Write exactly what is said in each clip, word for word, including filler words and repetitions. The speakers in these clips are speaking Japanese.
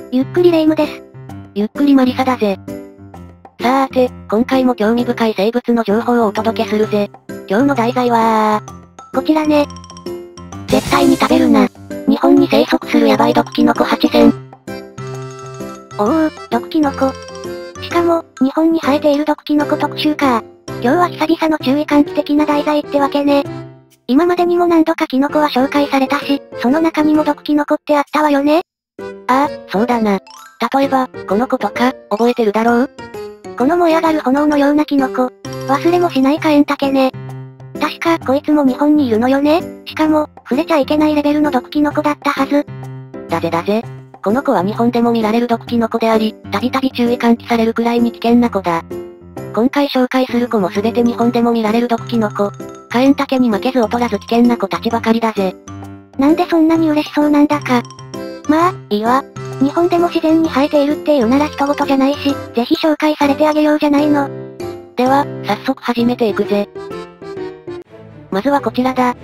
ゆっくりレ夢ムです。 ゆっくりマリサだぜ。さーて、今回も興味深い生物の情報をお届けするぜ。今日の題材はこちらね。 絶対に食べるな。日本に生息するヤバい毒キノコはちせん。 おお、毒キノコ。しかも、日本に生えている毒キノコ特集か。今日は久々の注意喚起的な題材ってわけね。今までにも何度かキノコは紹介されたし、その中にも毒キノコってあったわよね。 ああ、そうだな。例えば、この子とか、覚えてるだろう？ この燃え上がる炎のようなキノコ。忘れもしないカエンタケね。確か、こいつも日本にいるのよね。しかも、触れちゃいけないレベルの毒キノコだったはず。 だぜだぜ。この子は日本でも見られる毒キノコであり、たびたび注意喚起されるくらいに危険な子だ。今回紹介する子もすべて日本でも見られる毒キノコ。カエンタケに負けず劣らず危険な子たちばかりだぜ。 なんでそんなに嬉しそうなんだか。まあ、いいわ。日本でも自然に生えているっていうなら人事じゃないし、ぜひ紹介されてあげようじゃないの。 では、早速始めていくぜ。まずはこちらだ。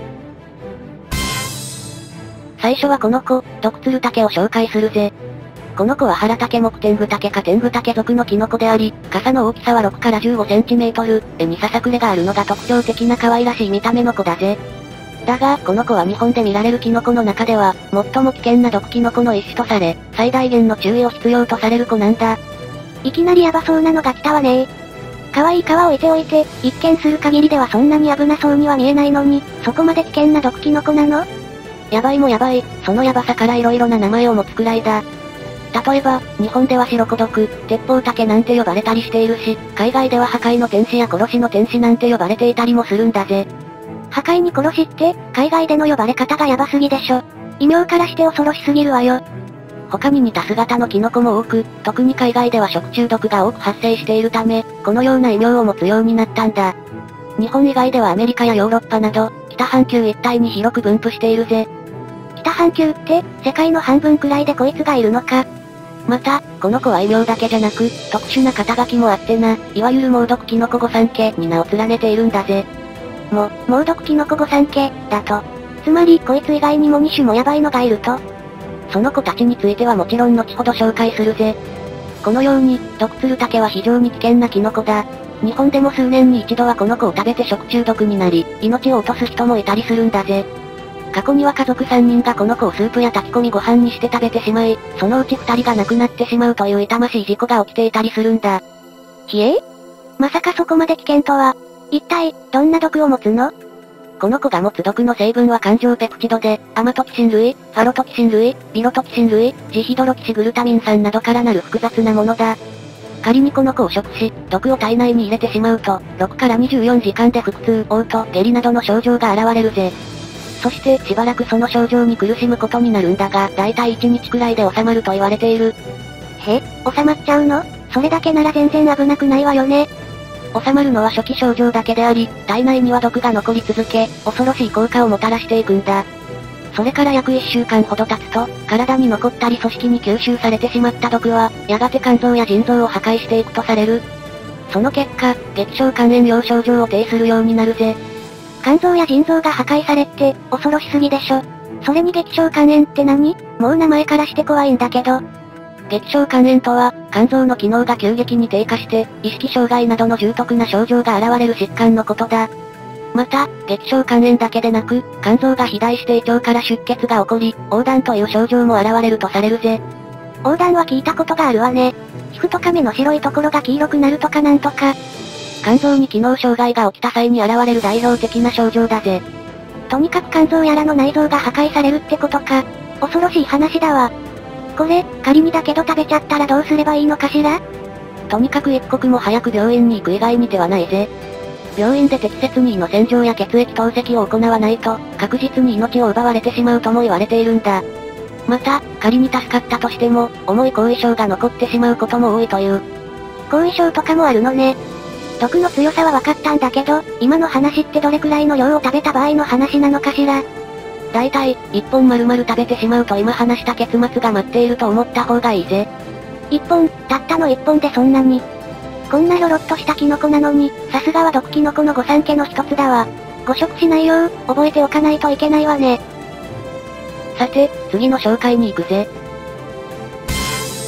最初はこの子、ドクツルタケを紹介するぜ。この子はハラタケ目天狗タケか天狗タケ属のキノコであり、傘の大きさはろくからじゅうごセンチメートル、柄にささくれがあるのが特徴的な可愛らしい見た目の子だぜ。だが、この子は日本で見られるキノコの中では、最も危険な毒キノコの一種とされ、最大限の注意を必要とされる子なんだ。 いきなりヤバそうなのが来たわねー。可愛い皮を置いておいて、一見する限りではそんなに危なそうには見えないのに、そこまで危険な毒キノコなの？ ヤバいもヤバい、そのヤバさから色々な名前を持つくらいだ。例えば、日本では白子毒、鉄砲竹なんて呼ばれたりしているし、海外では破壊の天使や殺しの天使なんて呼ばれていたりもするんだぜ。 破壊に殺しって、海外での呼ばれ方がヤバすぎでしょ。異名からして恐ろしすぎるわよ。 他に似た姿のキノコも多く、特に海外では食中毒が多く発生しているため、このような異名を持つようになったんだ。日本以外ではアメリカやヨーロッパなど、北半球一帯に広く分布しているぜ。 北半球って、世界の半分くらいでこいつがいるのか。 また、この子は異名だけじゃなく、特殊な肩書きもあってな、いわゆる猛毒キノコ御三家に名を連ねているんだぜ。 も、猛毒キノコ御三家、だと。つまり、こいつ以外にもに種もヤバいのがいると。 その子たちについてはもちろん後ほど紹介するぜ。このように、ドクツルタケは非常に危険なキノコだ。日本でも数年に一度はこの子を食べて食中毒になり、命を落とす人もいたりするんだぜ。過去には家族さんにんがこの子をスープや炊き込みご飯にして食べてしまい、そのうちふたりが亡くなってしまうという痛ましい事故が起きていたりするんだ。 ひえ？まさかそこまで危険とは。一体、どんな毒を持つの？ この子が持つ毒の成分は環状ペプチドで、アマトキシン類、ファロトキシン類、ビロトキシン類、ジヒドロキシグルタミン酸などからなる複雑なものだ。仮にこの子を食し、毒を体内に入れてしまうと、ろくからにじゅうよじかんで腹痛、嘔吐、下痢などの症状が現れるぜ。そしてしばらくその症状に苦しむことになるんだが、だいたいいちにちくらいで収まると言われている。 へ？収まっちゃうの？それだけなら全然危なくないわよね。 収まるのは初期症状だけであり、体内には毒が残り続け、恐ろしい効果をもたらしていくんだ。それから約いっしゅうかんほど経つと、体に残ったり組織に吸収されてしまった毒は、やがて肝臓や腎臓を破壊していくとされる。その結果、激小肝炎用症状を呈するようになるぜ。 肝臓や腎臓が破壊されって、恐ろしすぎでしょ。それに激小肝炎って何？もう名前からして怖いんだけど。 激小肝炎とは、肝臓の機能が急激に低下して、意識障害などの重篤な症状が現れる疾患のことだ。また、激小肝炎だけでなく、肝臓が肥大して胃腸から出血が起こり、黄疸という症状も現れるとされるぜ。 黄疸は聞いたことがあるわね。皮膚とか目の白いところが黄色くなるとかなんとか。 肝臓に機能障害が起きた際に現れる代表的な症状だぜ。 とにかく肝臓やらの内臓が破壊されるってことか。恐ろしい話だわ。これ、仮にだけど食べちゃったらどうすればいいのかしら？ とにかく一刻も早く病院に行く以外に手はないぜ。病院で適切に胃の洗浄や血液透析を行わないと、確実に命を奪われてしまうとも言われているんだ。また、仮に助かったとしても、重い後遺症が残ってしまうことも多いという。 後遺症とかもあるのね。毒の強さは分かったんだけど、今の話ってどれくらいの量を食べた場合の話なのかしら？ だいたい、一本丸々食べてしまうと今話した結末が待っていると思った方がいいぜ。 一本、たったの一本でそんなに。こんなひょろっとしたキノコなのに、さすがは毒キノコの御三家の一つだわ。誤食しないよう、覚えておかないといけないわね。 さて、次の紹介に行くぜ。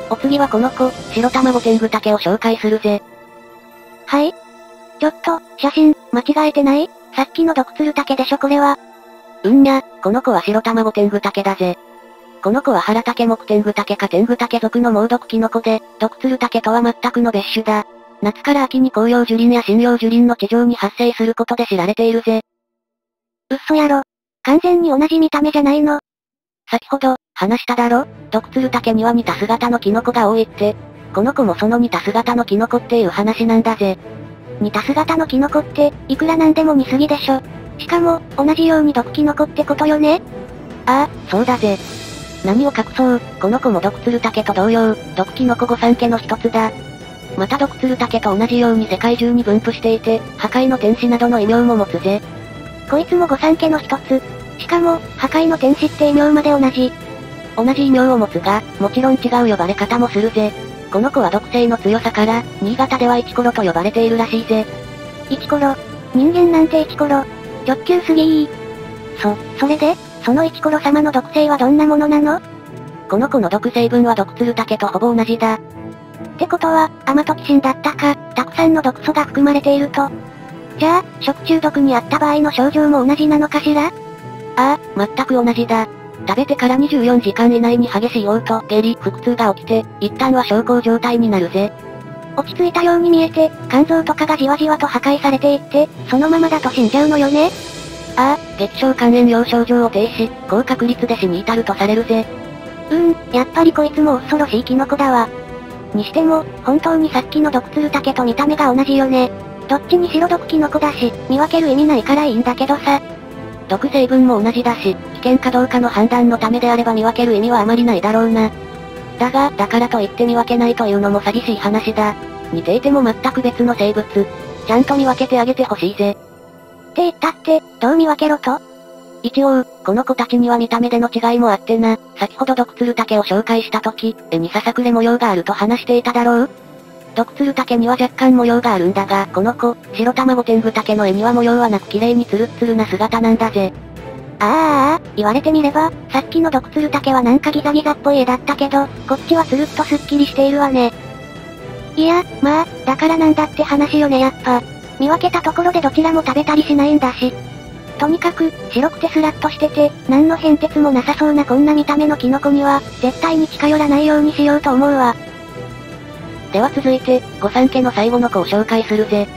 お次はこの子、白卵天狗竹を紹介するぜ。 はい？ちょっと、写真、間違えてない？さっきの毒鶴竹でしょこれは。 うんにゃ、この子は白卵天狗竹だぜ。この子は原竹木天狗竹か天狗竹属の猛毒キノコで、毒鶴竹とは全くの別種だ。夏から秋に紅葉樹林や針葉樹林の地上に発生することで知られているぜ。 うっそやろ。完全に同じ見た目じゃないの。 先ほど、話しただろ？毒鶴竹には似た姿のキノコが多いって。この子もその似た姿のキノコっていう話なんだぜ。 似た姿のキノコって、いくらなんでも似すぎでしょ。しかも、同じように毒キノコってことよね？ ああ、そうだぜ。何を隠そう、この子も毒鶴竹と同様、毒キノコ御三家の一つだ。また毒鶴竹と同じように世界中に分布していて、破壊の天使などの異名も持つぜ。 こいつも御三家の一つ。しかも、破壊の天使って異名まで同じ。 同じ異名を持つが、もちろん違う呼ばれ方もするぜ。この子は毒性の強さから、新潟ではイチコロと呼ばれているらしいぜ。 イチコロ。人間なんてイチコロ。直球すぎー。そ、それで、そのイチコロ様の毒性はどんなものなの？ この子の毒成分は毒鶴竹とほぼ同じだ。 ってことは、アマトキシンだったか、たくさんの毒素が含まれていると。じゃあ、食中毒にあった場合の症状も同じなのかしら？ああ、全く同じだ。食べてからにじゅうよじかん以内に激しい嘔吐、下痢、腹痛が起きて、一旦は小康状態になるぜ。 落ち着いたように見えて、肝臓とかがじわじわと破壊されていって、そのままだと死んじゃうのよね？ ああ、激小肝炎用症状を呈し、高確率で死に至るとされるぜ。 うーん、やっぱりこいつも恐ろしいキノコだわ。にしても、本当にさっきの毒鶴竹と見た目が同じよね。どっちにしろ毒キノコだし、見分ける意味ないからいいんだけどさ。 毒成分も同じだし、危険かどうかの判断のためであれば見分ける意味はあまりないだろうな。だが、だからといって見分けないというのも寂しい話だ。似ていても全く別の生物。ちゃんと見分けてあげてほしいぜ。 って言ったって、どう見分けろと？ 一応、この子たちには見た目での違いもあってな、先ほど毒鶴竹を紹介した時、絵にささくれ模様があると話していただろう？毒鶴竹には若干模様があるんだが、この子、白卵天狗竹の絵には模様はなく綺麗にツルッツルな姿なんだぜ。 ああああ、言われてみれば、さっきの毒鶴竹はなんかギザギザっぽい絵だったけど、こっちはツルッとスッキリしているわね。いや、まあ、だからなんだって話よねやっぱ。見分けたところでどちらも食べたりしないんだし。とにかく、白くてスラッとしてて、何の変哲もなさそうなこんな見た目のキノコには、絶対に近寄らないようにしようと思うわ。 では続いて、御三家の最後の子を紹介するぜ。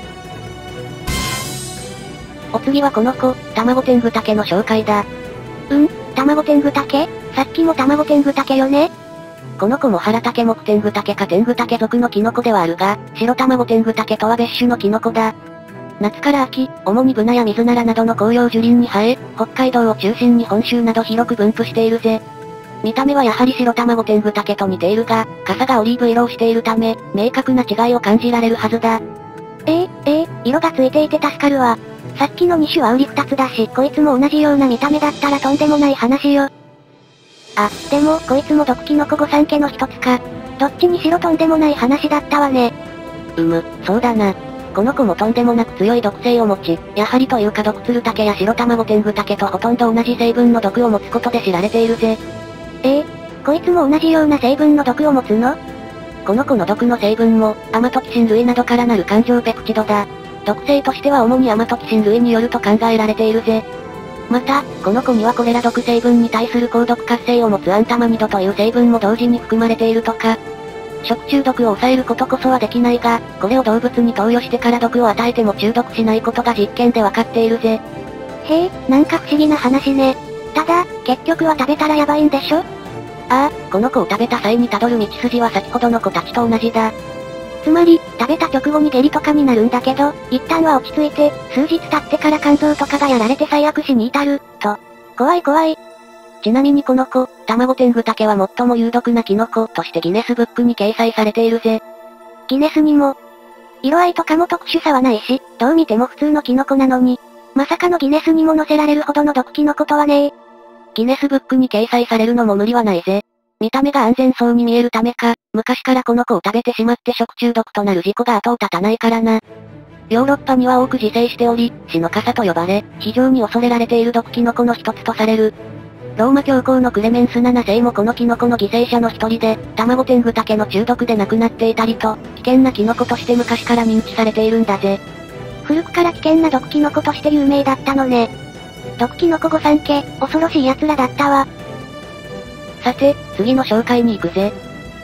お次はこの子、卵天狗竹の紹介だ。 うん、卵天狗竹？さっきも卵天狗竹よね？ この子も原竹木天狗竹か天狗竹属のキノコではあるが、白卵天狗竹とは別種のキノコだ。夏から秋、主にブナやミズナラなどの紅葉樹林に生え、北海道を中心に本州など広く分布しているぜ。見た目はやはり白卵天狗竹と似ているが、傘がオリーブ色をしているため、明確な違いを感じられるはずだ。 ええええ色がついていて助かるわ。さっきのに種は売り二つだし、こいつも同じような見た目だったらとんでもない話よ。あ、でも、こいつも毒キノコ御三家の一つか。どっちにしろとんでもない話だったわね。 うむ、そうだな。この子もとんでもなく強い毒性を持ち、やはりというか毒鶴竹や白卵天狗竹とほとんど同じ成分の毒を持つことで知られているぜ。 ええこいつも同じような成分の毒を持つの？ この子の毒の成分も、アマトキシン類などからなる環状ペプチドだ。毒性としては主にアマトキシン類によると考えられているぜ。また、この子にはこれら毒成分に対する高毒活性を持つアンタマニドという成分も同時に含まれているとか。食中毒を抑えることこそはできないが、これを動物に投与してから毒を与えても中毒しないことが実験でわかっているぜ。 へえ、なんか不思議な話ね。ただ、結局は食べたらやばいんでしょ？ ああ、この子を食べた際に辿る道筋は先ほどの子たちと同じだ。 つまり、食べた直後に下痢とかになるんだけど、一旦は落ち着いて、数日経ってから肝臓とかがやられて最悪死に至る、と。怖い怖い。 ちなみにこの子、卵天狗竹は最も有毒なキノコとしてギネスブックに掲載されているぜ。 ギネスにも。色合いとかも特殊さはないし、どう見ても普通のキノコなのに、まさかのギネスにも載せられるほどの毒キノコとはねえ。 ギネスブックに掲載されるのも無理はないぜ。見た目が安全そうに見えるためか、昔からこの子を食べてしまって食中毒となる事故が後を絶たないからな。ヨーロッパには多く自生しており、死の傘と呼ばれ、非常に恐れられている毒キノコの一つとされる。 ローマ教皇のクレメンスななせいもこのキノコの犠牲者の一人で、卵天狗竹の中毒で亡くなっていたりと、危険なキノコとして昔から認知されているんだぜ。 古くから危険な毒キノコとして有名だったのね。毒キノコ御三家、恐ろしい奴らだったわ。 さて、次の紹介に行くぜ。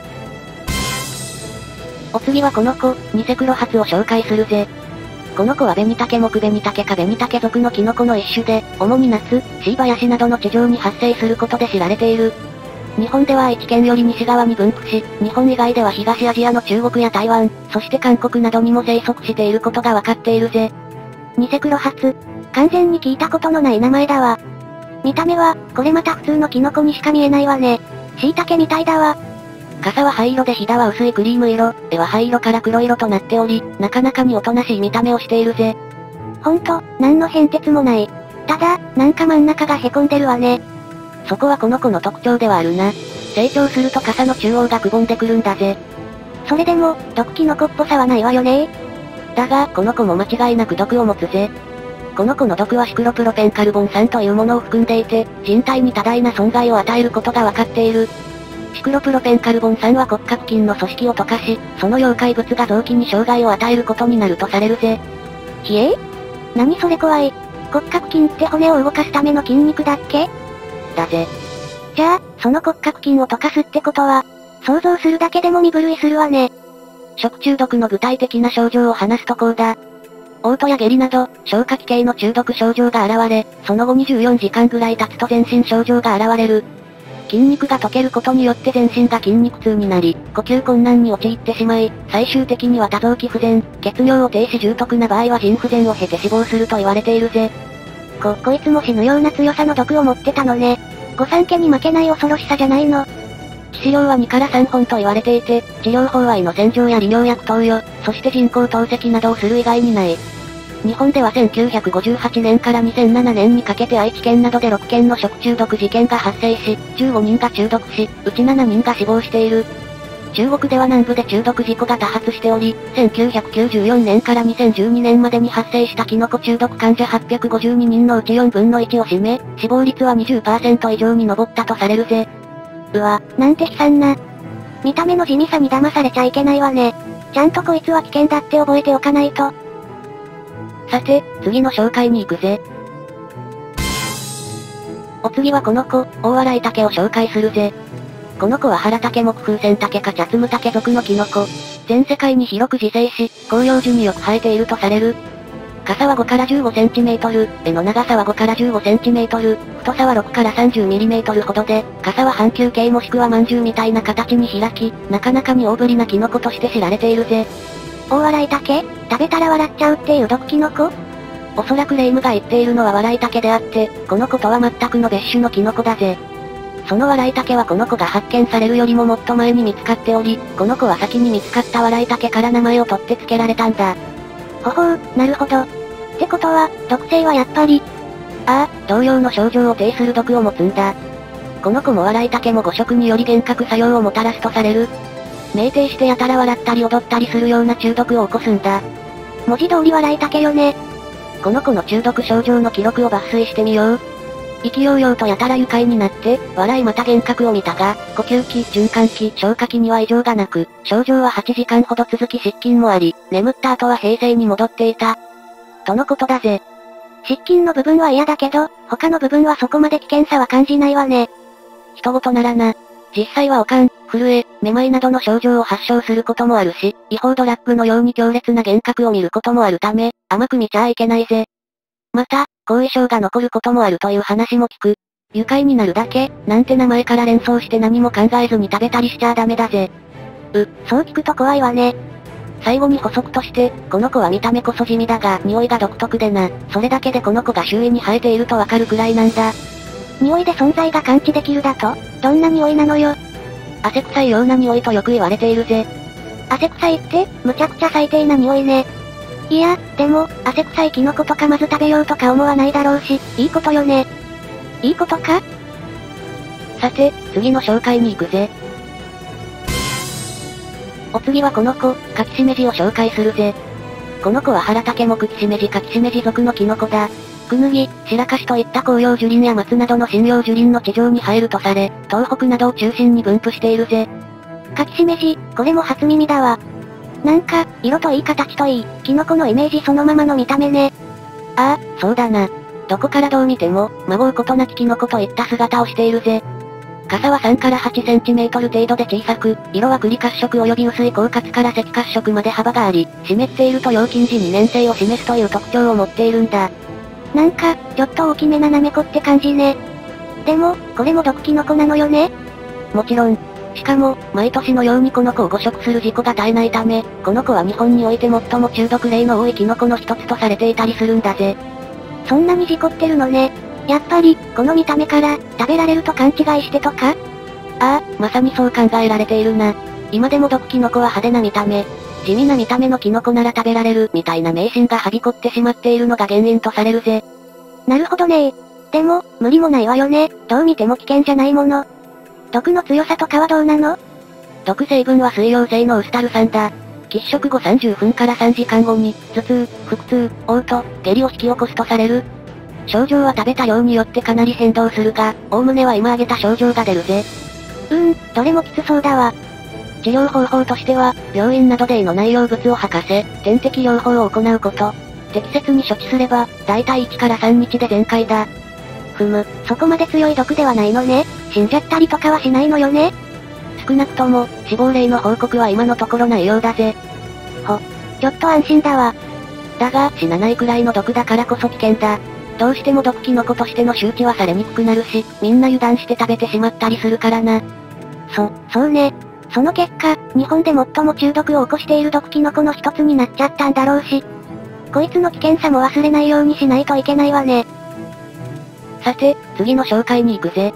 お次はこの子、ニセクロハツを紹介するぜ。この子はベニタケ目ベニタケ科ベニタケ属のキノコの一種で、主に夏、シー林などの地上に発生することで知られている。日本では愛知県より西側に分布し、日本以外では東アジアの中国や台湾、そして韓国などにも生息していることがわかっているぜ。 ニセクロハツ。完全に聞いたことのない名前だわ。見た目は、これまた普通のキノコにしか見えないわね。椎茸みたいだわ。 傘は灰色でひだは薄いクリーム色、絵は灰色から黒色となっており、なかなかにおとなしい見た目をしているぜ。 ほんと、なんの変哲もない。ただ、なんか真ん中がへこんでるわね。 そこはこの子の特徴ではあるな。成長すると傘の中央がくぼんでくるんだぜ。 それでも、毒キノコっぽさはないわよね。 だが、この子も間違いなく毒を持つぜ。この子の毒はシクロプロペンカルボン酸というものを含んでいて、人体に多大な損害を与えることがわかっている。シクロプロペンカルボン酸は骨格筋の組織を溶かし、その溶解物が臓器に障害を与えることになるとされるぜ。 ひえ？何それ怖い。骨格筋って骨を動かすための筋肉だっけ？ だぜ。 じゃあ、その骨格筋を溶かすってことは、想像するだけでも身震いするわね。 食中毒の具体的な症状を話すとこうだ。嘔吐や下痢など、消化器系の中毒症状が現れ、その後にじゅうよじかんぐらい経つと全身症状が現れる。筋肉が溶けることによって全身が筋肉痛になり、呼吸困難に陥ってしまい、最終的には多臓器不全、血尿を停止重篤な場合は腎不全を経て死亡すると言われているぜ。 こ、こいつも死ぬような強さの毒を持ってたのね。御三家に負けない恐ろしさじゃないの。 致死量はにからさんほんと言われていて、治療法は胃の洗浄や利尿薬投与、そして人工透析などをする以外にない。日本ではせんきゅうひゃくごじゅうはちねんからにせんななねんにかけて愛知県などでろっけんの食中毒事件が発生し、じゅうごにんが中毒し、うちななにんが死亡している。中国では南部で中毒事故が多発しており、せんきゅうひゃくきゅうじゅうよねんからにせんじゅうにねんまでに発生したキノコ中毒患者はっぴゃくごじゅうににんのうちよんぶんのいちを占め、死亡率は にじゅっパーセント 以上に上ったとされるぜ。 うわ、なんて悲惨な。見た目の地味さに騙されちゃいけないわね。ちゃんとこいつは危険だって覚えておかないと。 さて、次の紹介に行くぜ。お次はこの子、大洗い竹を紹介するぜ。この子は原竹木風船竹かチャツムタケ属のキノコ。全世界に広く自生し、広葉樹によく生えているとされる。傘はごからじゅうごセンチメートル、柄の長さはごからじゅうごセンチメートル、太さはろくからさんじゅうミリメートルほどで、傘は半球形もしくはまんじゅうみたいな形に開き、なかなかに大ぶりなキノコとして知られているぜ。 大洗い竹？食べたら笑っちゃうっていう毒キノコ？ おそらくレイムが言っているのは笑い竹であって、この子とは全くの別種のキノコだぜ。その笑い竹はこの子が発見されるよりももっと前に見つかっており、この子は先に見つかった笑い竹から名前を取って付けられたんだ。 ほほう、なるほど。ってことは、毒性はやっぱり。 ああ、同様の症状を呈する毒を持つんだ。この子も笑い竹も誤食により幻覚作用をもたらすとされる。酩酊してやたら笑ったり踊ったりするような中毒を起こすんだ。 文字通り笑い竹よね。 この子の中毒症状の記録を抜粋してみよう。意気揚々とやたら愉快になって、笑いまた幻覚を見たが、呼吸器、循環器、消化器には異常がなく、症状ははちじかんほど続き失禁もあり、眠った後は平静に戻っていた。とのことだぜ。 失禁の部分は嫌だけど、他の部分はそこまで危険さは感じないわね。 人事ならな。実際は悪寒、震え、めまいなどの症状を発症することもあるし、違法ドラッグのように強烈な幻覚を見ることもあるため、甘く見ちゃいけないぜ。また、後遺症が残ることもあるという話も聞く。愉快になるだけ、なんて名前から連想して何も考えずに食べたりしちゃダメだぜ。 う、そう聞くと怖いわね。 最後に補足として、この子は見た目こそ地味だが、匂いが独特でな、それだけでこの子が周囲に生えているとわかるくらいなんだ。 匂いで存在が感知できるだと？どんな匂いなのよ。 汗臭いような匂いとよく言われているぜ。 汗臭いって、むちゃくちゃ最低な匂いね。いや、でも、汗臭いキノコとかまず食べようとか思わないだろうし、いいことよね。いいことか？ さて、次の紹介に行くぜ。お次はこの子、カキシメジを紹介するぜ。この子は原竹目キシメジカキシメジ属のキノコだ。 クヌギ、シラカシといった紅葉樹林や松などの針葉樹林の地上に生えるとされ、東北などを中心に分布しているぜ。 かきしめじ、これも初耳だわ。なんか、色といい形といい、キノコのイメージそのままの見た目ね。 ああ、そうだな。どこからどう見ても、孫うことなきキノコといった姿をしているぜ。傘はさんからはちセンチメートル程度で小さく、色は栗褐色及び薄い黄褐から赤褐色まで幅があり、湿っていると陽金時に粘性を示すという特徴を持っているんだ。 なんか、ちょっと大きめなナメコって感じね。でも、これも毒キノコなのよね？ もちろん。しかも、毎年のようにこの子を誤食する事故が絶えないため、この子は日本において最も中毒例の多いキノコの一つとされていたりするんだぜ。 そんなに事故ってるのね。やっぱり、この見た目から、食べられると勘違いしてとか？ ああ、まさにそう考えられているな。今でも毒キノコは派手な見た目、地味な見た目のキノコなら食べられるみたいな迷信がはびこってしまっているのが原因とされるぜ。 なるほどね。でも、無理もないわよね。どう見ても危険じゃないもの。毒の強さとかはどうなの？ 毒成分は水溶性のウスタル酸だ。喫食後さんじゅっぷんからさんじかんごに、頭痛、腹痛、嘔吐、下痢を引き起こすとされる。症状は食べた量によってかなり変動するが、おおむねは今挙げた症状が出るぜ。 うーん、どれもきつそうだわ。 治療方法としては、病院などで胃の内容物を吐かせ、点滴療法を行うこと。適切に処置すれば、だいたいいちからさんにちで全開だ。 ふむ、そこまで強い毒ではないのね。死んじゃったりとかはしないのよね。 少なくとも、死亡例の報告は今のところないようだぜ。 ほ、ちょっと安心だわ。 だが、死なないくらいの毒だからこそ危険だ。どうしても毒キノコとしての周知はされにくくなるし、みんな油断して食べてしまったりするからな。 そ、そうね。その結果、日本で最も中毒を起こしている毒キノコの一つになっちゃったんだろうし。こいつの危険さも忘れないようにしないといけないわね。 さて、次の紹介に行くぜ。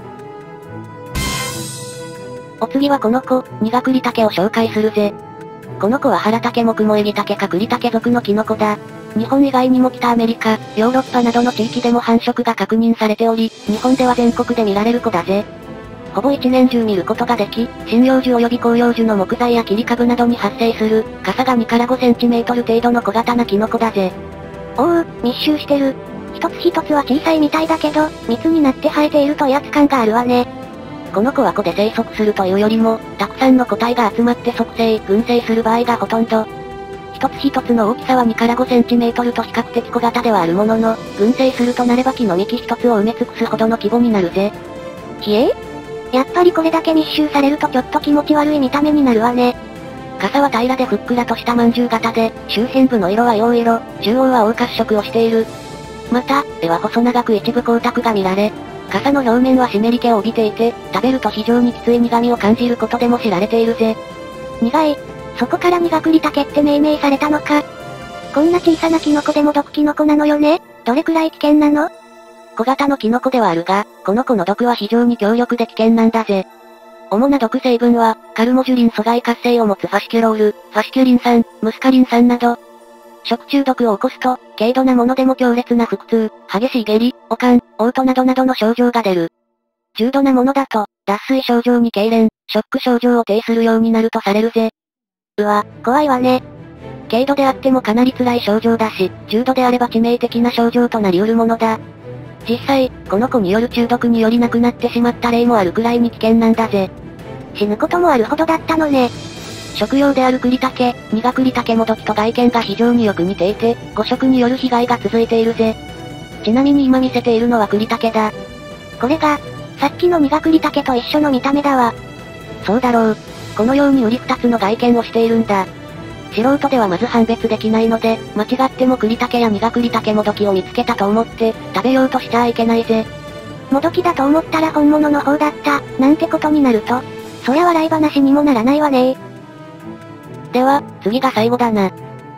お次はこの子、ニガクリタケを紹介するぜ。この子はハラタケモクモエギタケかクリタケ属のキノコだ。日本以外にも北アメリカ、ヨーロッパなどの地域でも繁殖が確認されており、日本では全国で見られる子だぜ。ほぼ一年中見ることができ、針葉樹及び広葉樹の木材や切り株などに発生する、傘がにからごセンチメートル程度の小型なキノコだぜ。 おう、密集してる。一つ一つは小さいみたいだけど、密になって生えていると威圧感があるわね。 この子は子で生息するというよりも、たくさんの個体が集まって促成、群生する場合がほとんど。一つ一つの大きさはにからごセンチメートルと比較的小型ではあるものの、群生するとなれば木の幹一つを埋め尽くすほどの規模になるぜ。 ひえ？やっぱりこれだけ密集されるとちょっと気持ち悪い見た目になるわね。 傘は平らでふっくらとしたまんじゅう型で、周辺部の色は陽色、中央は黄褐色をしている。また、柄は細長く一部光沢が見られ、傘の表面は湿り気を帯びていて、食べると非常にきつい苦味を感じることでも知られているぜ。 苦い。そこからニガクリタケって命名されたのか。こんな小さなキノコでも毒キノコなのよね。どれくらい危険なの？ 小型のキノコではあるが、この子の毒は非常に強力で危険なんだぜ。主な毒成分は、カルモジュリン阻害活性を持つファシキュロール、ファシキュリン酸、ムスカリン酸など。食中毒を起こすと、軽度なものでも強烈な腹痛、激しい下痢、悪寒、嘔吐などなどの症状が出る。重度なものだと、脱水症状に痙攣、ショック症状を呈するようになるとされるぜ。 うわ、怖いわね。 軽度であってもかなり辛い症状だし、重度であれば致命的な症状となり得るものだ。実際、この子による中毒により亡くなってしまった例もあるくらいに危険なんだぜ。 死ぬこともあるほどだったのね。 食用であるクリタケ、ニガクリタケも毒と外見が非常によく似ていて、誤食による被害が続いているぜ。ちなみに今見せているのはクリタケだ。 これが、さっきのニガクリタケと一緒の見た目だわ。 そうだろう。このように瓜二つの外見をしているんだ。素人ではまず判別できないので、間違ってもクリタケやニガクリタケもどきを見つけたと思って、食べようとしちゃいけないぜ。 もどきだと思ったら本物の方だった、なんてことになると、そりゃ笑い話にもならないわね。 では、次が最後だな。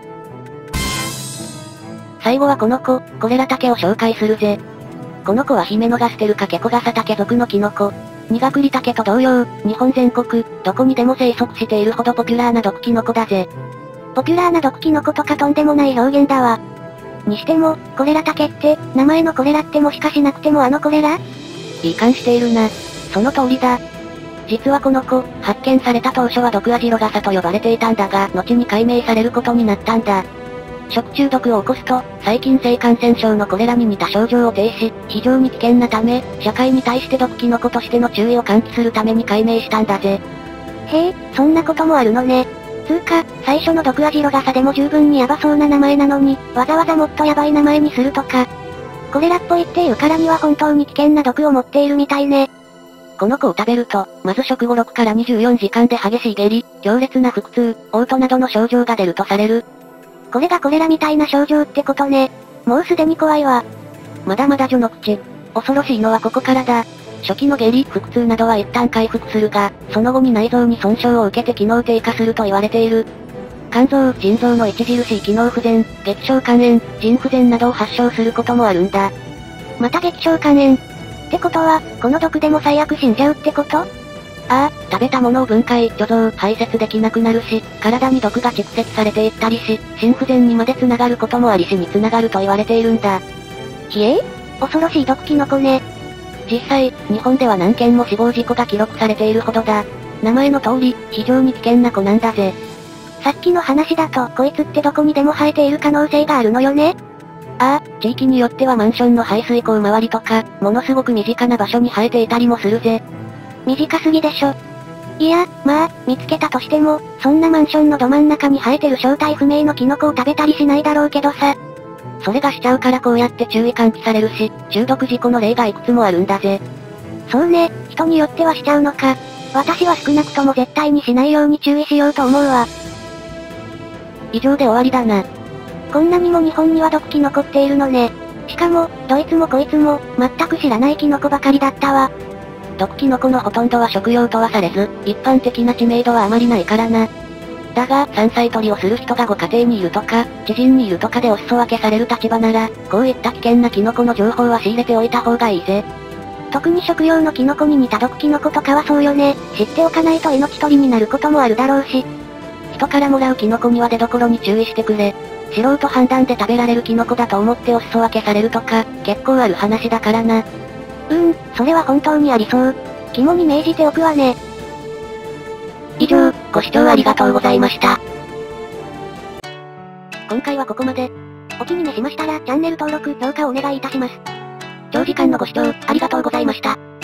最後はこの子、コレラタケを紹介するぜ。この子はヒメノガステルカケコガサタケ属のキノコ。ニガクリタケと同様、日本全国、どこにでも生息しているほどポピュラーな毒キノコだぜ。 ポピュラーな毒キノコとかとんでもない表現だわ。にしても、コレラタケって、名前のコレラってもしかしなくてもあのコレラ？ いい感しているな。その通りだ。実はこの子、発見された当初は毒アジロガサと呼ばれていたんだが、後に解明されることになったんだ。 食中毒を起こすと、細菌性感染症のこれらに似た症状を呈し、非常に危険なため、社会に対して毒キノコとしての注意を喚起するために改名したんだぜ。 へえ、そんなこともあるのね。つーか、最初の毒味ロガサでも十分にヤバそうな名前なのに、わざわざもっとヤバい名前にするとか。これらっぽいっていうからには本当に危険な毒を持っているみたいね。 この子を食べると、まず食後ろくからにじゅうよんじかんで激しい下痢、強烈な腹痛、嘔吐などの症状が出るとされる。 これがこれらみたいな症状ってことね。もうすでに怖いわ。 まだまだ序の口。恐ろしいのはここからだ。初期の下痢、腹痛などは一旦回復するが、その後に内臓に損傷を受けて機能低下すると言われている。肝臓、腎臓の著しい機能不全、激小肝炎、腎不全などを発症することもあるんだ。 また激小肝炎。ってことは、この毒でも最悪死んじゃうってこと？ ああ、食べたものを分解、貯蔵、排泄できなくなるし、体に毒が蓄積されていったりし、心不全にまで繋がることもあり死に繋がると言われているんだ。 ひえー、恐ろしい毒キノコね。 実際、日本では何件も死亡事故が記録されているほどだ。名前の通り、非常に危険な子なんだぜ。 さっきの話だと、こいつってどこにでも生えている可能性があるのよね？ ああ、地域によってはマンションの排水溝周りとか、ものすごく身近な場所に生えていたりもするぜ。 短すぎでしょ。いや、まあ、見つけたとしても、そんなマンションのど真ん中に生えてる正体不明のキノコを食べたりしないだろうけどさ。 それがしちゃうからこうやって注意喚起されるし、中毒事故の例がいくつもあるんだぜ。 そうね、人によってはしちゃうのか。私は少なくとも絶対にしないように注意しようと思うわ。 以上で終わりだな。 こんなにも日本には毒キノコっているのね。しかも、どいつもこいつも、全く知らないキノコばかりだったわ。 毒キノコのほとんどは食用とはされず、一般的な知名度はあまりないからな。だが、山菜採りをする人がご家庭にいるとか、知人にいるとかでお裾分けされる立場なら、こういった危険なキノコの情報は仕入れておいた方がいいぜ。 特に食用のキノコに似た毒キノコとかはそうよね。知っておかないと命取りになることもあるだろうし。 人からもらうキノコには出所に注意してくれ。素人判断で食べられるキノコだと思ってお裾分けされるとか、結構ある話だからな。 うーん、それは本当にありそう。肝に銘じておくわね。 以上、ご視聴ありがとうございました。 今回はここまで。お気に召しましたらチャンネル登録、評価をお願いいたします。 長時間のご視聴、ありがとうございました。